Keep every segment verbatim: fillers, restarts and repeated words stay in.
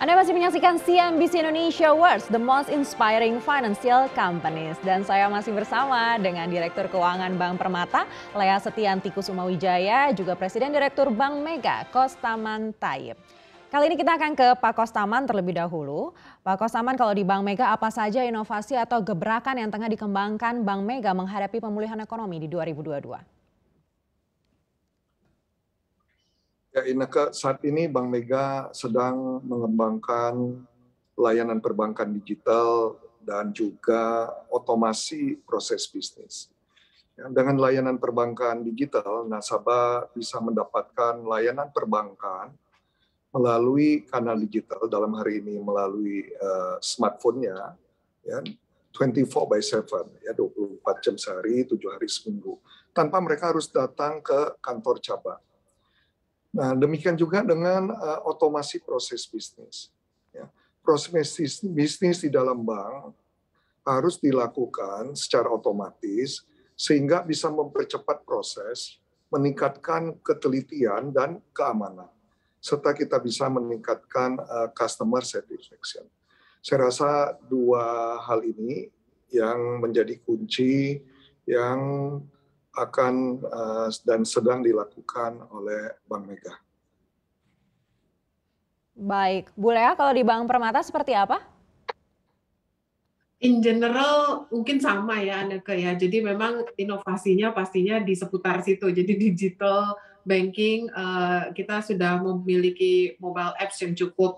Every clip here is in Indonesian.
Anda masih menyaksikan C N B C Indonesia Awards, the most inspiring financial companies. Dan saya masih bersama dengan Direktur Keuangan Bank Permata, Lea Setianti Kusumawijaya, juga Presiden Direktur Bank Mega, Kostaman Thayyib. Kali ini kita akan ke Pak Kostaman terlebih dahulu. Pak Kostaman, kalau di Bank Mega apa saja inovasi atau gebrakan yang tengah dikembangkan Bank Mega menghadapi pemulihan ekonomi di dua ribu dua puluh dua? Ya, Ineke, saat ini Bank Mega sedang mengembangkan layanan perbankan digital dan juga otomasi proses bisnis. Ya, dengan layanan perbankan digital, nasabah bisa mendapatkan layanan perbankan melalui kanal digital, dalam hari ini melalui uh, smartphone-nya, ya, dua puluh empat by tujuh, ya, dua puluh empat jam sehari, tujuh hari seminggu, tanpa mereka harus datang ke kantor cabang. Nah, demikian juga dengan uh, otomasi proses bisnis. Ya. Proses bisnis di dalam bank harus dilakukan secara otomatis sehingga bisa mempercepat proses, meningkatkan ketelitian dan keamanan, serta kita bisa meningkatkan uh, customer satisfaction. Saya rasa dua hal ini yang menjadi kunci yang akan uh, dan sedang dilakukan oleh Bank Mega. Baik, Bu Lea, kalau di Bank Permata seperti apa? In general mungkin sama ya, Anneke ya. Jadi memang inovasinya pastinya di seputar situ. Jadi digital banking, uh, kita sudah memiliki mobile apps yang cukup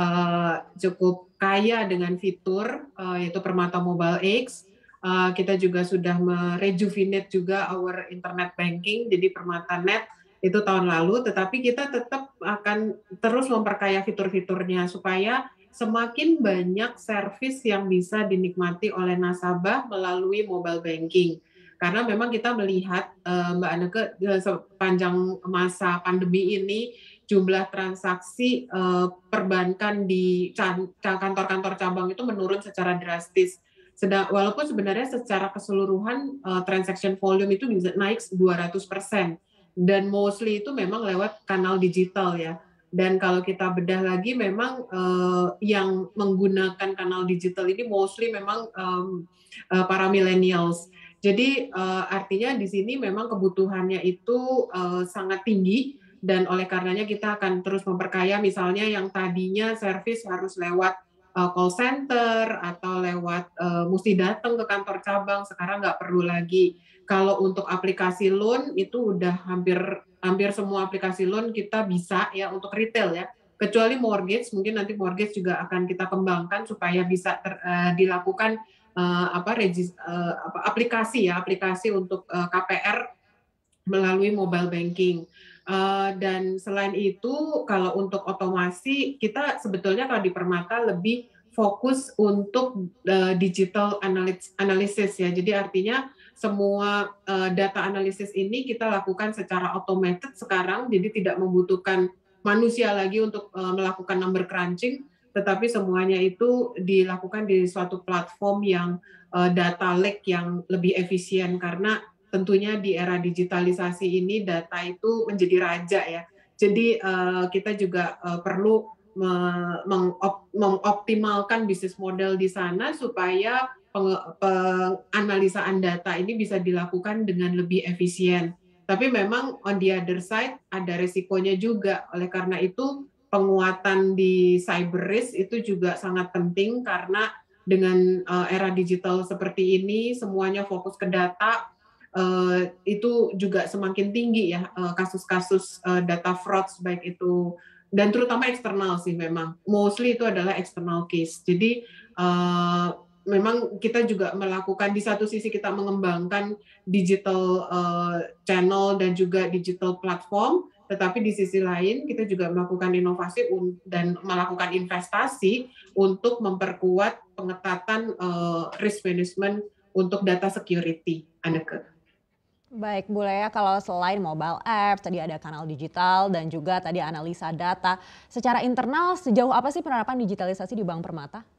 uh, cukup kaya dengan fitur, uh, yaitu Permata Mobile X. Uh, kita juga sudah merejuvenate juga our internet banking, jadi Permata Net itu tahun lalu, tetapi kita tetap akan terus memperkaya fitur-fiturnya supaya semakin banyak servis yang bisa dinikmati oleh nasabah melalui mobile banking. Karena memang kita melihat, uh, Mbak Anneke, sepanjang masa pandemi ini, jumlah transaksi uh, perbankan di kantor-kantor cabang itu menurun secara drastis. Sedang, walaupun sebenarnya secara keseluruhan uh, transaction volume itu bisa naik dua ratus persen. Dan mostly itu memang lewat kanal digital ya. Dan kalau kita bedah lagi memang uh, yang menggunakan kanal digital ini mostly memang um, uh, para millennials. Jadi uh, artinya di sini memang kebutuhannya itu uh, sangat tinggi dan oleh karenanya kita akan terus memperkaya, misalnya yang tadinya servis harus lewat uh, call center atau lewat uh, mesti datang ke kantor cabang, sekarang nggak perlu lagi. Kalau untuk aplikasi loan itu udah hampir hampir semua aplikasi loan kita bisa ya untuk retail ya. Kecuali mortgage, mungkin nanti mortgage juga akan kita kembangkan supaya bisa ter, uh, dilakukan uh, apa, regis, uh, apa aplikasi ya, aplikasi untuk uh, K P R melalui mobile banking. Uh, dan selain itu kalau untuk otomasi kita sebetulnya kalau di Permata lebih fokus untuk uh, digital analysis ya. Jadi artinya semua uh, data analisis ini kita lakukan secara automated sekarang, jadi tidak membutuhkan manusia lagi untuk uh, melakukan number crunching, tetapi semuanya itu dilakukan di suatu platform yang uh, data lake yang lebih efisien, karena tentunya di era digitalisasi ini data itu menjadi raja ya. Jadi uh, kita juga uh, perlu mengoptimalkan bisnis model di sana supaya penganalisaan data ini bisa dilakukan dengan lebih efisien. Tapi memang on the other side ada resikonya juga. Oleh karena itu penguatan di cyber risk itu juga sangat penting, karena dengan era digital seperti ini semuanya fokus ke data, itu juga semakin tinggi ya kasus-kasus data fraud, baik itu dan terutama eksternal sih, memang mostly itu adalah external case. Jadi uh, memang kita juga melakukan, di satu sisi kita mengembangkan digital uh, channel dan juga digital platform, tetapi di sisi lain kita juga melakukan inovasi dan melakukan investasi untuk memperkuat pengetatan uh, risk management untuk data security, Anneke. Baik, Bu Lea, kalau selain mobile apps, tadi ada kanal digital dan juga tadi analisa data. Secara internal, sejauh apa sih penerapan digitalisasi di Bank Permata?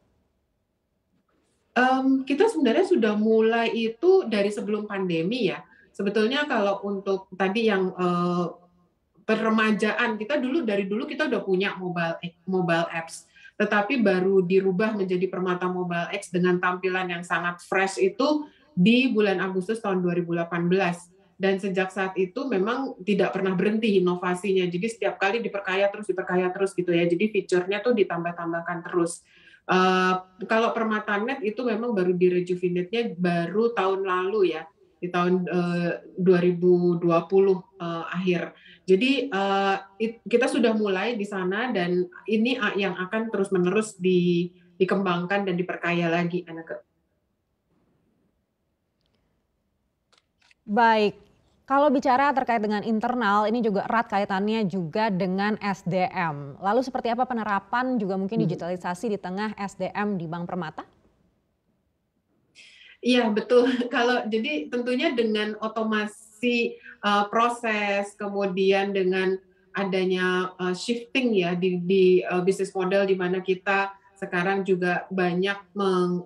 Um, kita sebenarnya sudah mulai itu dari sebelum pandemi ya. Sebetulnya kalau untuk tadi yang uh, peremajaan, kita dulu dari dulu kita udah punya mobile mobile apps. tetapi baru dirubah menjadi Permata Mobile X dengan tampilan yang sangat fresh itu di bulan Agustus tahun dua ribu delapan belas. Dan sejak saat itu memang tidak pernah berhenti inovasinya. Jadi setiap kali diperkaya terus, diperkaya terus gitu ya. Jadi fiturnya tuh ditambah-tambahkan terus. Uh, kalau Permatanet itu memang baru direjuvenate-nya baru tahun lalu ya, di tahun uh, dua ribu dua puluh uh, akhir. Jadi uh, it, kita sudah mulai di sana dan ini yang akan terus-menerus di, dikembangkan dan diperkaya lagi, Anneke. Baik, kalau bicara terkait dengan internal, ini juga erat kaitannya juga dengan S D M. Lalu seperti apa penerapan juga mungkin digitalisasi di tengah S D M di Bank Permata? Iya betul. Kalau jadi tentunya dengan otomasi uh, proses, kemudian dengan adanya uh, shifting ya di, di uh, bisnis model di mana kita sekarang juga banyak meng,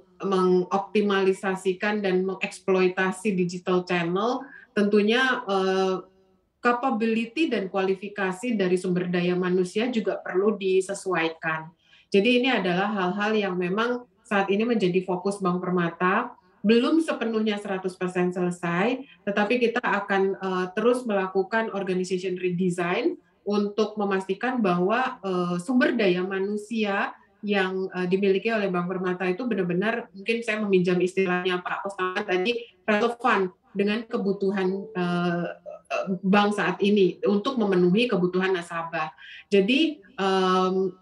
mengoptimalisasikan dan mengeksploitasi digital channel, tentunya uh, capability dan kualifikasi dari sumber daya manusia juga perlu disesuaikan. Jadi ini adalah hal-hal yang memang saat ini menjadi fokus Bank Permata, belum sepenuhnya seratus persen selesai, tetapi kita akan uh, terus melakukan organization redesign untuk memastikan bahwa uh, sumber daya manusia yang uh, dimiliki oleh Bank Permata itu benar-benar, mungkin saya meminjam istilahnya Pak Kostaman tadi, relevan dengan kebutuhan uh, bank saat ini untuk memenuhi kebutuhan nasabah. Jadi um,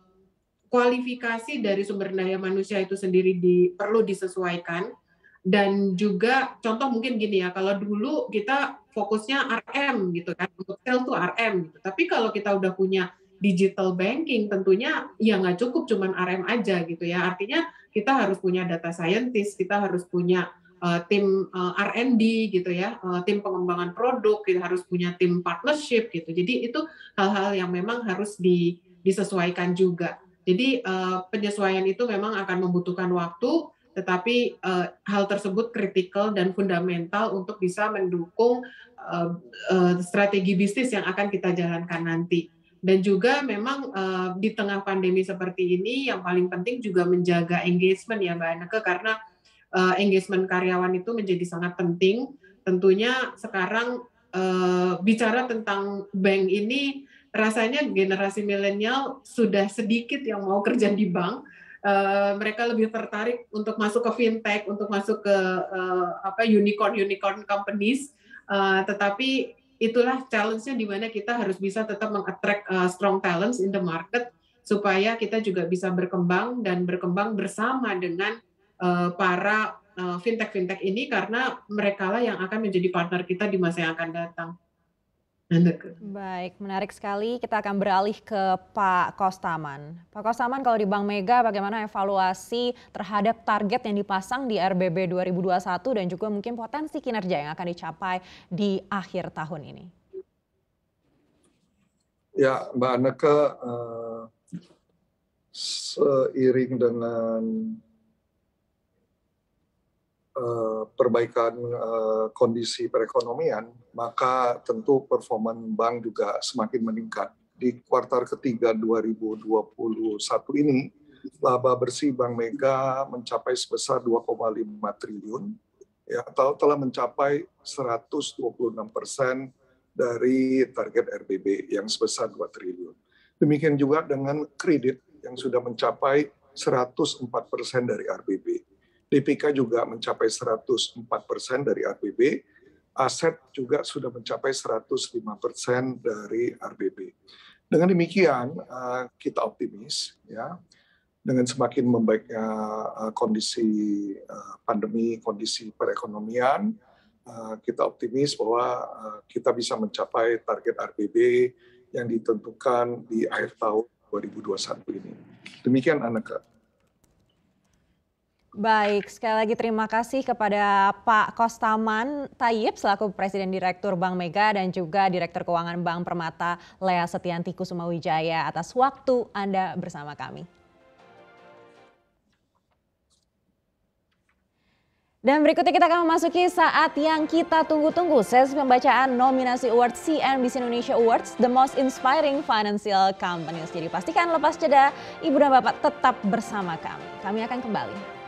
kualifikasi dari sumber daya manusia itu sendiri di, perlu disesuaikan. Dan juga contoh mungkin gini ya, kalau dulu kita fokusnya R M gitu kan, untuk sell tuh R M gitu. Tapi kalau kita udah punya digital banking tentunya ya nggak cukup cuman R M aja gitu ya. Artinya kita harus punya data scientist, kita harus punya uh, tim uh, R and D gitu ya, uh, tim pengembangan produk, kita harus punya tim partnership gitu. Jadi itu hal-hal yang memang harus di, disesuaikan juga. Jadi uh, penyesuaian itu memang akan membutuhkan waktu, tetapi uh, hal tersebut kritikal dan fundamental untuk bisa mendukung uh, uh, strategi bisnis yang akan kita jalankan nanti. Dan juga memang uh, di tengah pandemi seperti ini yang paling penting juga menjaga engagement ya Mbak Anneke, karena uh, engagement karyawan itu menjadi sangat penting. Tentunya sekarang uh, bicara tentang bank ini rasanya generasi milenial sudah sedikit yang mau kerja di bank. Uh, mereka lebih tertarik untuk masuk ke fintech, untuk masuk ke uh, apa unicorn unicorn companies, uh, tetapi itulah challenge-nya di mana kita harus bisa tetap meng-attract uh, strong talents in the market supaya kita juga bisa berkembang dan berkembang bersama dengan uh, para uh, fintech-fintech ini, karena merekalah yang akan menjadi partner kita di masa yang akan datang. Baik, menarik sekali. Kita akan beralih ke Pak Kostaman. Pak Kostaman, kalau di Bank Mega bagaimana evaluasi terhadap target yang dipasang di R B B dua ribu dua puluh satu dan juga mungkin potensi kinerja yang akan dicapai di akhir tahun ini? Ya, Mbak Anneke, uh, seiring dengan Uh, perbaikan uh, kondisi perekonomian, maka tentu performa bank juga semakin meningkat. Di kuartal ketiga dua ribu dua puluh satu ini, laba bersih Bank Mega mencapai sebesar dua koma lima triliun, ya, atau telah mencapai seratus dua puluh enam persen dari target R B B yang sebesar dua triliun. Demikian juga dengan kredit yang sudah mencapai seratus empat persen dari R B B. D P K juga mencapai seratus empat persen dari R B B, aset juga sudah mencapai seratus lima persen dari R B B. Dengan demikian, kita optimis ya, dengan semakin membaiknya kondisi pandemi, kondisi perekonomian, kita optimis bahwa kita bisa mencapai target R B B yang ditentukan di akhir tahun dua ribu dua puluh satu ini. Demikian, Anneke. Baik, sekali lagi terima kasih kepada Pak Kostaman Thayyib selaku Presiden Direktur Bank Mega dan juga Direktur Keuangan Bank Permata Lea Setianti Kusumawijaya atas waktu Anda bersama kami. Dan berikutnya kita akan memasuki saat yang kita tunggu-tunggu, sesi pembacaan nominasi award C N B C Indonesia Awards, The Most Inspiring Financial Companies. Jadi pastikan lepas jeda, Ibu dan Bapak tetap bersama kami. Kami akan kembali.